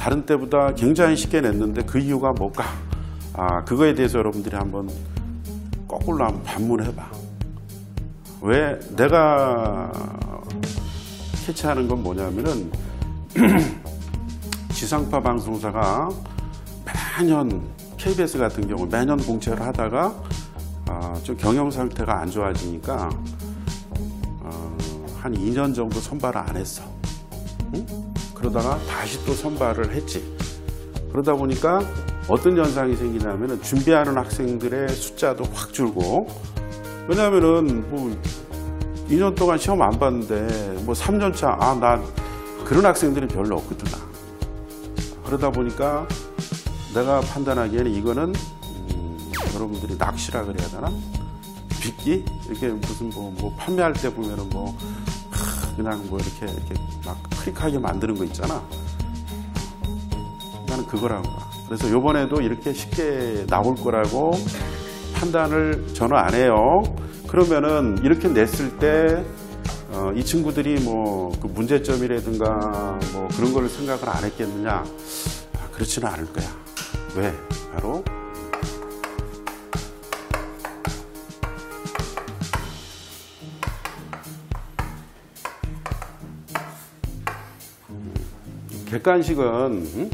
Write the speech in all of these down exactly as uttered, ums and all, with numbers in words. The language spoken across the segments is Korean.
다른 때보다 굉장히 쉽게 냈는데 그 이유가 뭘까? 아, 그거에 대해서 여러분들이 한번 거꾸로 한번 반문해봐. 왜 내가 캐치하는 건 뭐냐면은 지상파 방송사가 매년 케이비에스 같은 경우 매년 공채를 하다가 어, 좀 경영 상태가 안 좋아지니까 어, 한 이 년 정도 선발을 안 했어. 응? 그러다가 다시 또 선발을 했지. 그러다 보니까 어떤 현상이 생기냐면은 준비하는 학생들의 숫자도 확 줄고, 왜냐면은 뭐 이 년 동안 시험 안 봤는데 뭐 삼 년 차, 아, 난 그런 학생들이 별로 없거든. 그러다 보니까 내가 판단하기에는 이거는 음, 여러분들이 낚시라 그래야 되나? 빚기? 이렇게 무슨 뭐, 뭐 판매할 때 보면은 뭐 하, 그냥 뭐 이렇게 이렇게 막 클릭하게 만드는 거 있잖아. 나는 그거라고 봐. 그래서 요번에도 이렇게 쉽게 나올 거라고 판단을 저는 안 해요. 그러면은 이렇게 냈을 때 어, 이 친구들이 뭐 그 문제점이라든가 뭐 그런 거를 생각을 안 했겠느냐? 아, 그렇지는 않을 거야. 왜? 바로 객관식은 응?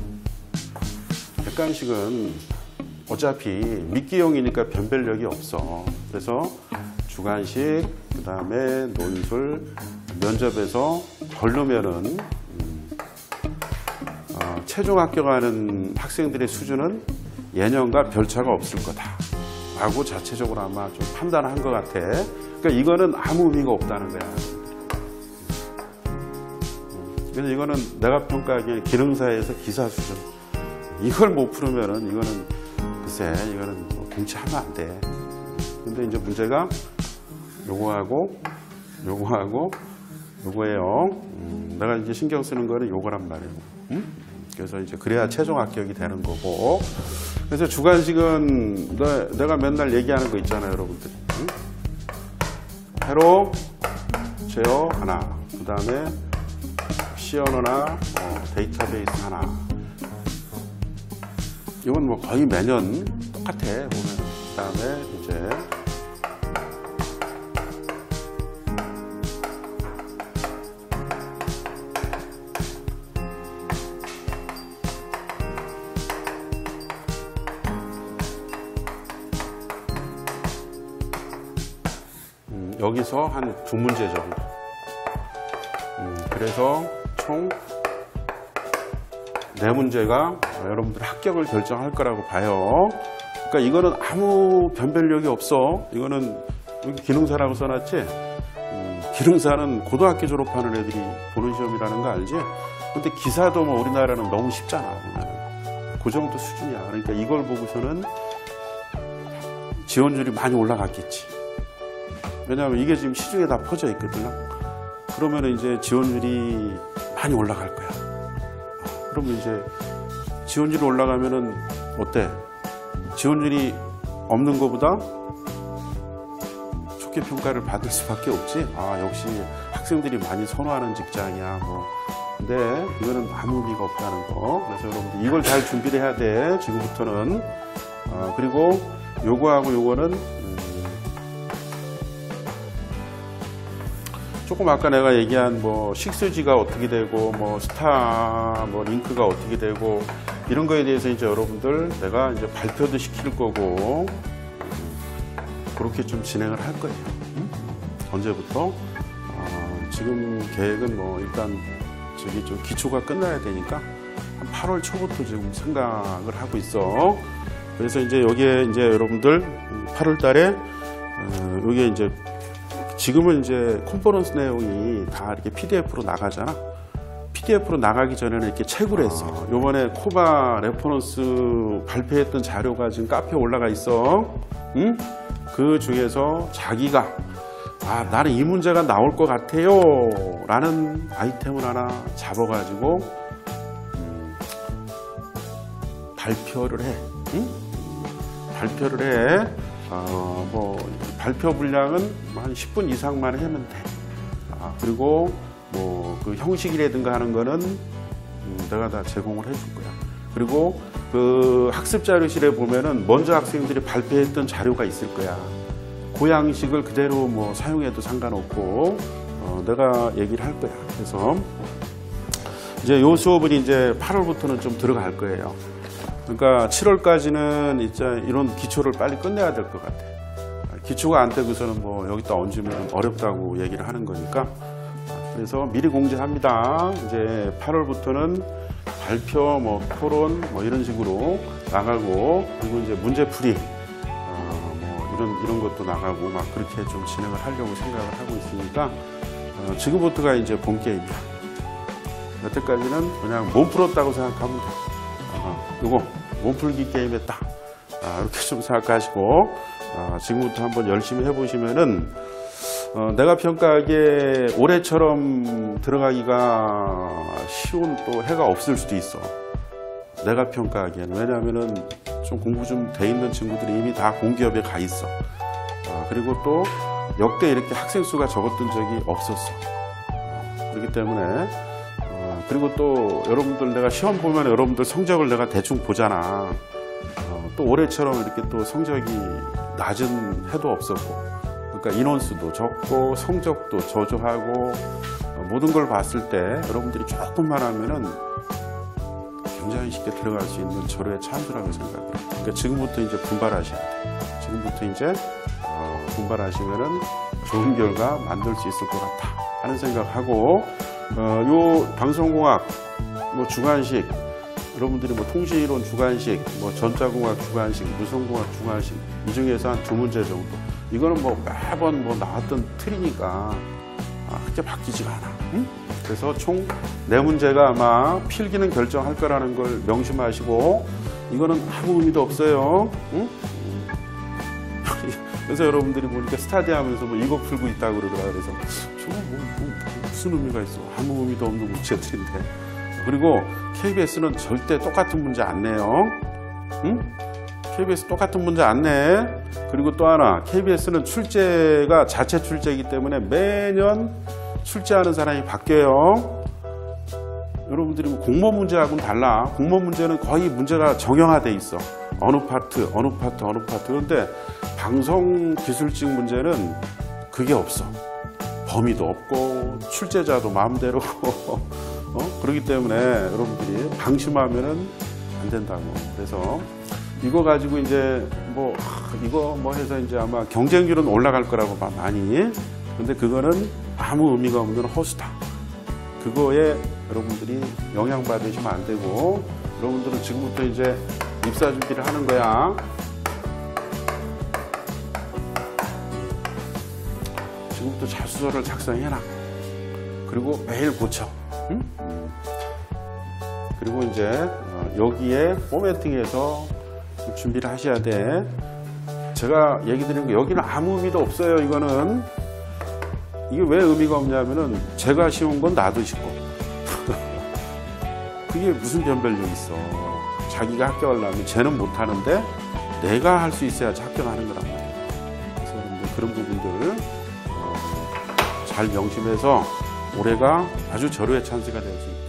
객관식은 어차피 미끼형이니까 변별력이 없어. 그래서 주관식, 그 다음에 논술, 면접에서 걸르면은 음, 어, 최종 합격하는 학생들의 수준은 예년과 별차가 없을 거다 라고 자체적으로 아마 좀 판단한 것 같아. 그러니까 이거는 아무 의미가 없다는 거야. 그래서 이거는 내가 평가하기에 기능사에서 기사 수준, 이걸 못 풀으면은 이거는 글쎄 이거는 뭐 공채하면 안 돼. 근데 이제 문제가 요거하고 요거하고 요거예요. 음, 내가 이제 신경 쓰는 거는 요거란 말이에요. 음? 그래서 이제 그래야 최종 합격이 되는 거고. 그래서 주관식은 내, 내가 맨날 얘기하는 거 있잖아요, 여러분들. 음? 회로, 제어 하나, 그 다음에 씨 언어나 뭐 데이터베이스 하나. 이건 뭐 거의 매년 똑같아 보면. 그 다음에 이제 음, 여기서 한 두 문제 정도. 음, 그래서 총 네 문제가 여러분들 합격을 결정할 거라고 봐요. 그러니까 이거는 아무 변별력이 없어. 이거는 여기 기능사라고 써놨지. 음, 기능사는 고등학교 졸업하는 애들이 보는 시험이라는 거 알지? 근데 기사도 뭐 우리나라는 너무 쉽잖아. 그 정도 수준이야. 그러니까 이걸 보고서는 지원율이 많이 올라갔겠지. 왜냐하면 이게 지금 시중에 다 퍼져 있거든요. 그러면 이제 지원율이 많이 올라갈 거야. 그러면 이제 지원율이 올라가면은 어때? 지원율이 없는 것보다 좋게 평가를 받을 수밖에 없지. 아, 역시 학생들이 많이 선호하는 직장이야. 뭐. 근데 이거는 아무 의미가 없다는 거. 그래서 여러분들 이걸 잘 준비를 해야 돼. 지금부터는. 어, 그리고 요거하고 요거는 음, 조금 아까 내가 얘기한 뭐 식스지가 어떻게 되고 뭐 스타 뭐 링크가 어떻게 되고 이런 거에 대해서 이제 여러분들 내가 이제 발표도 시킬 거고 그렇게 좀 진행을 할 거예요. 응? 언제부터? 어, 지금 계획은 뭐 일단 저기 좀 기초가 끝나야 되니까 한 팔월 초부터 지금 생각을 하고 있어. 그래서 이제 여기에 이제 여러분들 팔월 달에 어, 여기에 이제 지금은 이제 컨퍼런스 내용이 다 이렇게 피디에프로 나가잖아. 피디에프로 나가기 전에는 이렇게 책으로 했어. 요번에 코바 레퍼런스 발표했던 자료가 지금 카페에 올라가 있어. 응? 그 중에서 자기가 아, 나는 이 문제가 나올 것 같아요 라는 아이템을 하나 잡아가지고 음, 발표를 해. 응? 발표를 해. 어, 뭐 발표 분량은 한 십 분 이상만 하면 돼. 아, 그리고 뭐 그 형식이라든가 하는 거는 내가 다 제공을 해줄 거야. 그리고 그 학습 자료실에 보면은 먼저 학생들이 발표했던 자료가 있을 거야. 그 양식을 그대로 뭐 사용해도 상관없고 어, 내가 얘기를 할 거야. 그래서 이제 요 수업은 이제 팔월부터는 좀 들어갈 거예요. 그러니까 칠월까지는 이제 이런 기초를 빨리 끝내야 될 것 같아. 기초가 안 되고서는 뭐 여기다 얹으면 어렵다고 얘기를 하는 거니까. 그래서 미리 공지합니다. 이제 팔월부터는 발표, 뭐 토론, 뭐 이런 식으로 나가고, 그리고 이제 문제풀이, 어, 뭐 이런 이런 것도 나가고 막 그렇게 좀 진행을 하려고 생각을 하고 있으니까 어, 지금부터가 이제 본 게임이야. 여태까지는 그냥 몸 풀었다고 생각하면 돼. 어, 요거 몸풀기 게임 했다. 아, 이렇게 좀 생각하시고 아, 지금부터 한번 열심히 해보시면은 어, 내가 평가하기에 올해처럼 들어가기가 쉬운 또 해가 없을 수도 있어. 내가 평가하기에는. 왜냐하면은 좀 공부 좀 돼 있는 친구들이 이미 다 공기업에 가 있어. 어, 그리고 또 역대 이렇게 학생 수가 적었던 적이 없었어. 어, 그렇기 때문에 어, 그리고 또 여러분들 내가 시험 보면 여러분들 성적을 내가 대충 보잖아. 어, 또 올해처럼 이렇게 또 성적이 낮은 해도 없었고, 그러니까 인원수도 적고 성적도 저조하고 어, 모든 걸 봤을 때 여러분들이 조금만 하면은 굉장히 쉽게 들어갈 수 있는 절호의 찬스라고 생각해요. 그러니까 지금부터 이제 분발하셔야 돼. 지금부터 이제 어, 분발하시면은 좋은 결과 만들 수 있을 것 같다 하는 생각하고, 어, 요 방송공학, 뭐 주관식, 여러분들이 뭐 통신이론 주관식, 뭐 전자공학 주관식, 무선공학 주관식 이 중에서 한 두 문제 정도. 이거는 뭐 매번 뭐 나왔던 틀이니까 아, 크게 바뀌지가 않아. 응? 그래서 총 네 문제가 아마 필기는 결정할 거라는 걸 명심하시고, 이거는 아무 의미도 없어요. 응? 그래서 여러분들이 보니까 스타디 하면서 뭐 이거 풀고 있다고 그러더라. 그래서 저거 뭐, 뭐 무슨 의미가 있어. 아무 의미도 없는 문제들인데. 그리고 케이비에스는 절대 똑같은 문제 안 내요. 응? 케이비에스 똑같은 문제 안 내. 그리고 또 하나, 케이비에스는 출제가 자체 출제이기 때문에 매년 출제하는 사람이 바뀌어요. 여러분들이 공모 문제하고는 달라. 공모 문제는 거의 문제가 정형화돼 있어. 어느 파트, 어느 파트, 어느 파트. 그런데 방송 기술직 문제는 그게 없어. 범위도 없고 출제자도 마음대로 어? 그렇기 때문에 여러분들이 방심하면은 안 된다고. 그래서 이거 가지고 이제 뭐 이거 뭐 해서 이제 아마 경쟁률은 올라갈 거라고 봐, 많이. 근데 그거는 아무 의미가 없는 허수다. 그거에 여러분들이 영향받으시면 안 되고, 여러분들은 지금부터 이제 입사 준비를 하는 거야. 지금부터 자소서를 작성해놔. 그리고 매일 고쳐. 응? 그리고 이제 여기에 포매팅해서 준비를 하셔야 돼. 제가 얘기 드린 거 여기는 아무 의미도 없어요. 이거는 이게 왜 의미가 없냐면은 제가 쉬운 건 나도 쉽고 그게 무슨 변별력이 있어. 자기가 합격하려면 쟤는 못하는데 내가 할 수 있어야지 합격하는 거란 말이에요. 그래서 그런 부분들을 어, 잘 명심해서 올해가 아주 절호의 찬스가 될 수 있다.